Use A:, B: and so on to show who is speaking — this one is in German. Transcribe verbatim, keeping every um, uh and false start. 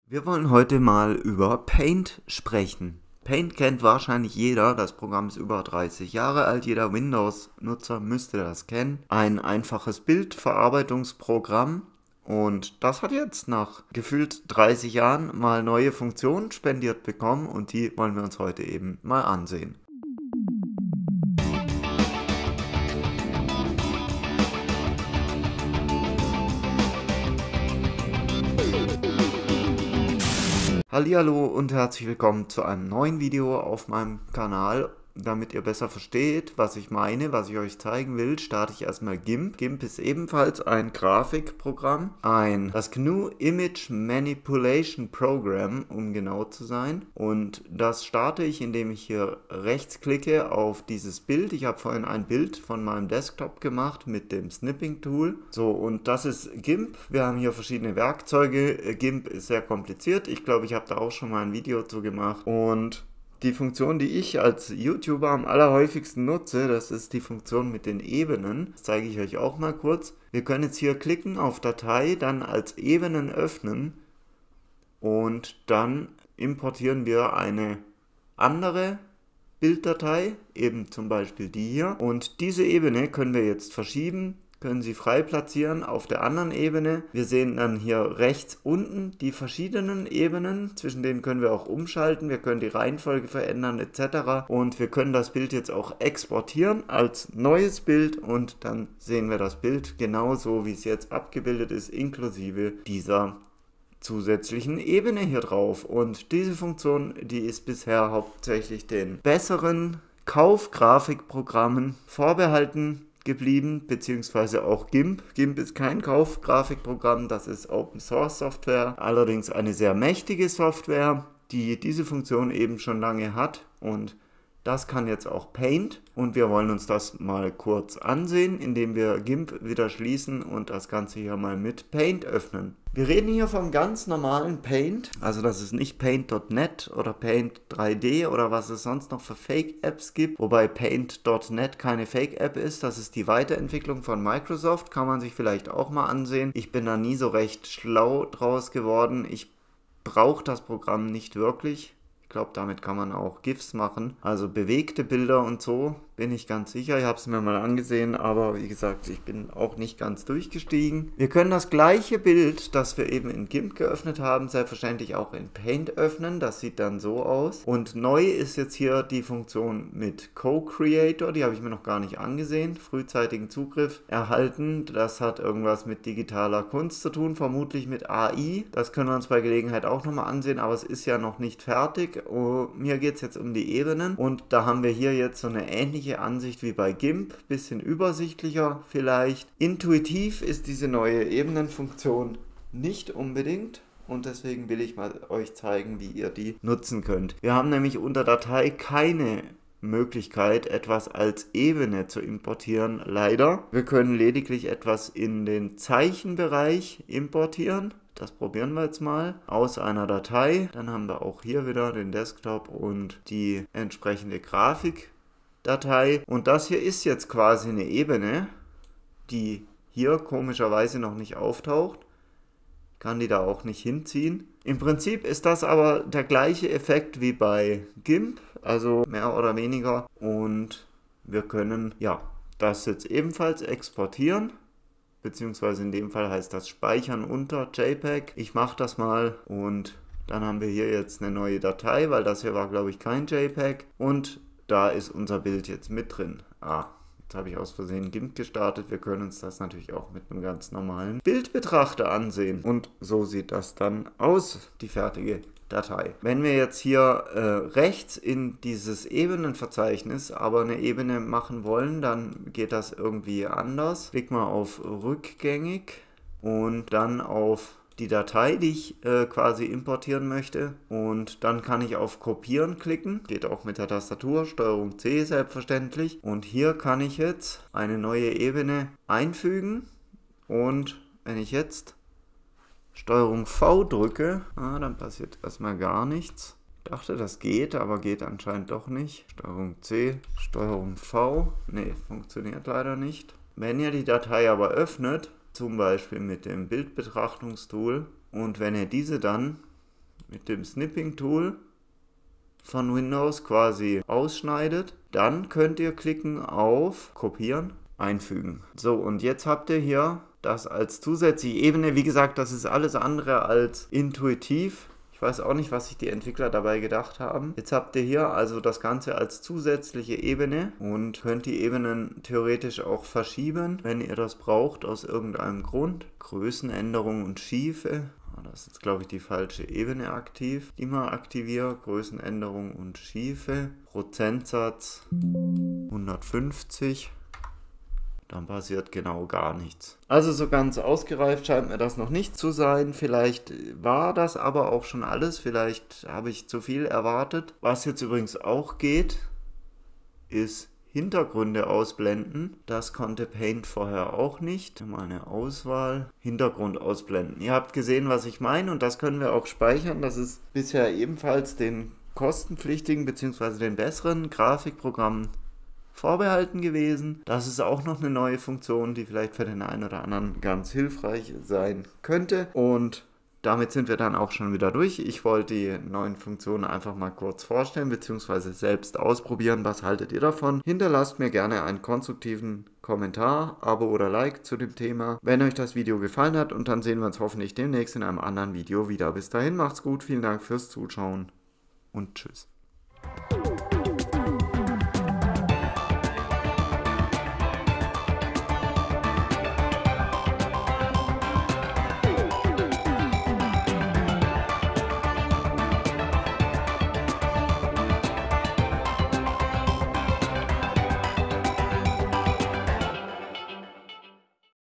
A: Wir wollen heute mal über Paint sprechen. Paint kennt wahrscheinlich jeder, das Programm ist über dreißig Jahre alt, jeder Windows-Nutzer müsste das kennen. Ein einfaches Bildverarbeitungsprogramm und das hat jetzt nach gefühlt dreißig Jahren mal neue Funktionen spendiert bekommen und die wollen wir uns heute eben mal ansehen. Hallihallo und herzlich willkommen zu einem neuen Video auf meinem Kanal. Damit ihr besser versteht, was ich meine, was ich euch zeigen will, starte ich erstmal GIMP. GIMP ist ebenfalls ein Grafikprogramm, ein das G N U Image Manipulation Program, um genau zu sein. Und das starte ich, indem ich hier rechts klicke auf dieses Bild. Ich habe vorhin ein Bild von meinem Desktop gemacht mit dem Snipping Tool. So, und das ist GIMP. Wir haben hier verschiedene Werkzeuge. GIMP ist sehr kompliziert. Ich glaube, ich habe da auch schon mal ein Video zu gemacht. Und die Funktion, die ich als YouTuber am allerhäufigsten nutze, das ist die Funktion mit den Ebenen. Das zeige ich euch auch mal kurz. Wir können jetzt hier klicken auf Datei, dann als Ebenen öffnen und dann importieren wir eine andere Bilddatei, eben zum Beispiel die hier. Und diese Ebene können wir jetzt verschieben, können sie frei platzieren auf der anderen Ebene. Wir sehen dann hier rechts unten die verschiedenen Ebenen, zwischen denen können wir auch umschalten, wir können die Reihenfolge verändern et cetera. Und wir können das Bild jetzt auch exportieren als neues Bild und dann sehen wir das Bild genauso, wie es jetzt abgebildet ist, inklusive dieser zusätzlichen Ebene hier drauf. Und diese Funktion, die ist bisher hauptsächlich den besseren Kaufgrafikprogrammen vorbehalten geblieben, beziehungsweise auch GIMP. GIMP ist kein Kaufgrafikprogramm, das ist Open Source Software, allerdings eine sehr mächtige Software, die diese Funktion eben schon lange hat und das kann jetzt auch Paint und wir wollen uns das mal kurz ansehen, indem wir GIMP wieder schließen und das Ganze hier mal mit Paint öffnen. Wir reden hier vom ganz normalen Paint, also das ist nicht Paint Punkt net oder Paint drei D oder was es sonst noch für Fake-Apps gibt, wobei Paint Punkt net keine Fake-App ist, das ist die Weiterentwicklung von Microsoft, kann man sich vielleicht auch mal ansehen. Ich bin da nie so recht schlau draus geworden, ich brauche das Programm nicht wirklich. Ich glaube, damit kann man auch GIFs machen, also bewegte Bilder und so, bin ich ganz sicher. Ich habe es mir mal angesehen, aber wie gesagt, ich bin auch nicht ganz durchgestiegen. Wir können das gleiche Bild, das wir eben in GIMP geöffnet haben, selbstverständlich auch in Paint öffnen. Das sieht dann so aus. Und neu ist jetzt hier die Funktion mit Co-Creator, die habe ich mir noch gar nicht angesehen. Frühzeitigen Zugriff erhalten. Das hat irgendwas mit digitaler Kunst zu tun, vermutlich mit A I. Das können wir uns bei Gelegenheit auch nochmal ansehen, aber es ist ja noch nicht fertig. Oh, mir geht es jetzt um die Ebenen und da haben wir hier jetzt so eine ähnliche Ansicht wie bei GIMP, bisschen übersichtlicher vielleicht. Intuitiv ist diese neue Ebenenfunktion nicht unbedingt und deswegen will ich mal euch zeigen, wie ihr die nutzen könnt. Wir haben nämlich unter Datei keine Möglichkeit, etwas als Ebene zu importieren, leider. Wir können lediglich etwas in den Zeichenbereich importieren. Das probieren wir jetzt mal aus einer Datei. Dann haben wir auch hier wieder den Desktop und die entsprechende Grafikdatei. Und das hier ist jetzt quasi eine Ebene, die hier komischerweise noch nicht auftaucht. Ich kann die da auch nicht hinziehen. Im Prinzip ist das aber der gleiche Effekt wie bei GIMP, also mehr oder weniger. Und wir können ja das jetzt ebenfalls exportieren. Beziehungsweise in dem Fall heißt das Speichern unter JPEG. Ich mache das mal und dann haben wir hier jetzt eine neue Datei, weil das hier war, glaube ich, kein JPEG. Und da ist unser Bild jetzt mit drin. Ah, jetzt habe ich aus Versehen GIMP gestartet. Wir können uns das natürlich auch mit einem ganz normalen Bildbetrachter ansehen. Und so sieht das dann aus, die fertige Datei. Wenn wir jetzt hier äh, rechts in dieses Ebenenverzeichnis aber eine Ebene machen wollen, dann geht das irgendwie anders. Klick mal auf rückgängig und dann auf die Datei, die ich äh, quasi importieren möchte und dann kann ich auf Kopieren klicken. Geht auch mit der Tastatur, Steuerung C selbstverständlich. Und hier kann ich jetzt eine neue Ebene einfügen und wenn ich jetzt Steuerung V drücke, ah, dann passiert erstmal gar nichts. Ich dachte, das geht, aber geht anscheinend doch nicht. Steuerung C, Steuerung V, ne, funktioniert leider nicht. Wenn ihr die Datei aber öffnet, zum Beispiel mit dem Bildbetrachtungstool, und wenn ihr diese dann mit dem Snipping Tool von Windows quasi ausschneidet, dann könnt ihr klicken auf Kopieren, einfügen. So, und jetzt habt ihr hier das als zusätzliche Ebene. Wie gesagt, das ist alles andere als intuitiv. Ich weiß auch nicht, was sich die Entwickler dabei gedacht haben. Jetzt habt ihr hier also das Ganze als zusätzliche Ebene und könnt die Ebenen theoretisch auch verschieben, wenn ihr das braucht, aus irgendeinem Grund. Größenänderung und Schiefe. Das ist jetzt, glaube ich, die falsche Ebene aktiv. Die mal aktiviere. Größenänderung und Schiefe. Prozentsatz hundertfünfzig. Dann passiert genau gar nichts. Also so ganz ausgereift scheint mir das noch nicht zu sein. Vielleicht war das aber auch schon alles. Vielleicht habe ich zu viel erwartet. Was jetzt übrigens auch geht, ist Hintergründe ausblenden. Das konnte Paint vorher auch nicht. Mal eine Auswahl. Hintergrund ausblenden. Ihr habt gesehen, was ich meine, und das können wir auch speichern. Das ist bisher ebenfalls den kostenpflichtigen bzw. den besseren Grafikprogrammen vorbehalten gewesen. Das ist auch noch eine neue Funktion, die vielleicht für den einen oder anderen ganz hilfreich sein könnte. Und damit sind wir dann auch schon wieder durch. Ich wollte die neuen Funktionen einfach mal kurz vorstellen bzw. selbst ausprobieren. Was haltet ihr davon? Hinterlasst mir gerne einen konstruktiven Kommentar, Abo oder Like zu dem Thema, wenn euch das Video gefallen hat, und dann sehen wir uns hoffentlich demnächst in einem anderen Video wieder. Bis dahin, macht's gut, vielen Dank fürs Zuschauen und tschüss.